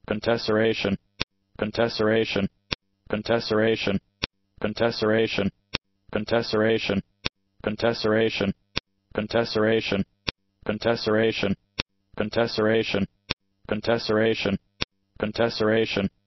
contesseration, contesseration, contesseration, contesseration, contesseration, contesseration, contesseration, contesseration, contesseration, contesseration, contesseration,